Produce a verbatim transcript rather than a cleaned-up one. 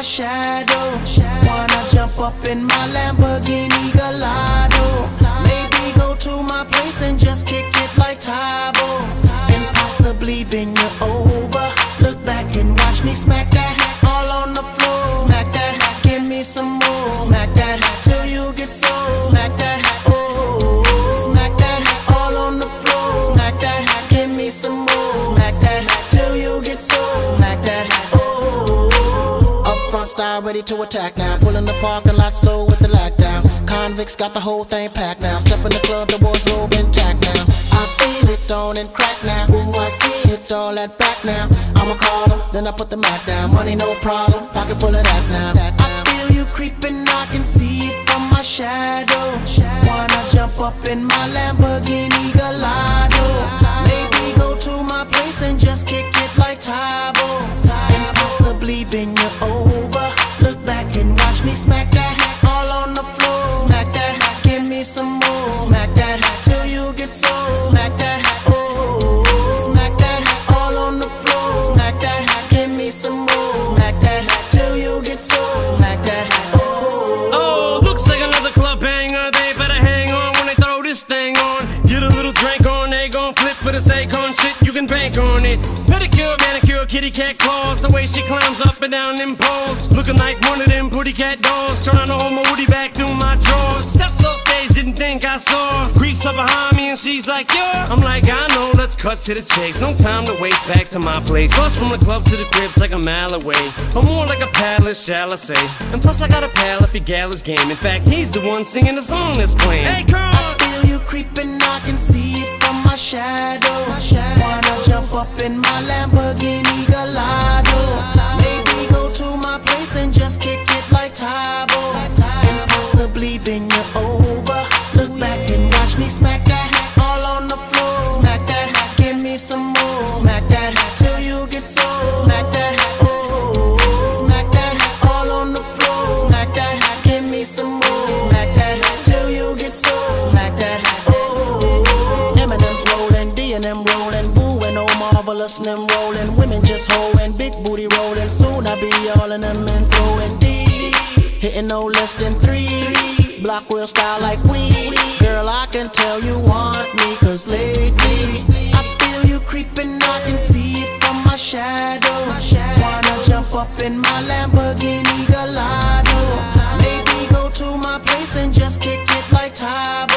shadow. Wanna jump up in my Lamborghini Gallardo. Maybe go to my place and just kick it like Tybo, and possibly bend you over. Look back and watch me smack that all on the floor. Smack that, give me some more. Smack that till you get sore. Smack that, oh, smack that all on the floor. Smack that, give me some more. Smack that till you get sore. Smack that, oh. Up front style ready to attack now. Pull in the parking lot slow with the lockdown. Convicts got the whole thing packed now. Step in the club, the wardrobe intact now. I feel it on and crack now. Ooh, I see it all at back now. I'm a caller, then I put the Mac down. Money no problem, pocket full of that now. I feel you creeping, I can see it from my shadow. Wanna jump up in my Lamborghini Gallardo. Maybe go to my place and just kick it like Tybo, and possibly bend you over. Look back and watch me smack that all on the floor. Smack that, give me some more. Smack that till you get sore. Smack that, oh, smack that all on the floor. Smack that, give me some more. Smack that till you get sore. Smack that, oh. Oh, looks like another club banger. They better hang on when they throw this thing on. Get a little drink on, they gon' flip for this Akon shit. You can bank on it. Pedicure, manicure, kitty cat claws. The way she climbs up and down them poles, looking like one of them pretty cat dolls. Trying to hold my woody back through my drawers. Steps off stage, didn't think I saw. Creeps up behind me and she's like, yeah. I'm like, I know, let's cut to the chase. No time to waste, back to my place. Bus from the club to the crib's like a mile away, or more like a palace, shall I say. And plus I got a pal if your gal is game. In fact, he's the one singing the song that's playing. Hey, girl! I feel you creeping, I can see it from my shadow. Wanna jump up in my Lamborghini Gallardo. Maybe go to my place and just kick it like Tybo, and possibly bend you over. Look back and watch me smack that all on the floor. Smack that, give me some more. Smack that till you get sore. Smack that, oh, smack that all on the floor. Smack that, give me some more. Smack that till you get sore. Smack that, oh. Eminem's rolling, D and M rolling, boo and oh marvelous them rolling. Women just hoeing, big booty rolling. Soon I be all in them and throwing D, hitting no less than three. Block real style like we. Girl, I can tell you want me, cause lately I feel you creeping, I can see it from my shadow. Wanna jump up in my Lamborghini Gallardo. Maybe go to my place and just kick it like Tybo,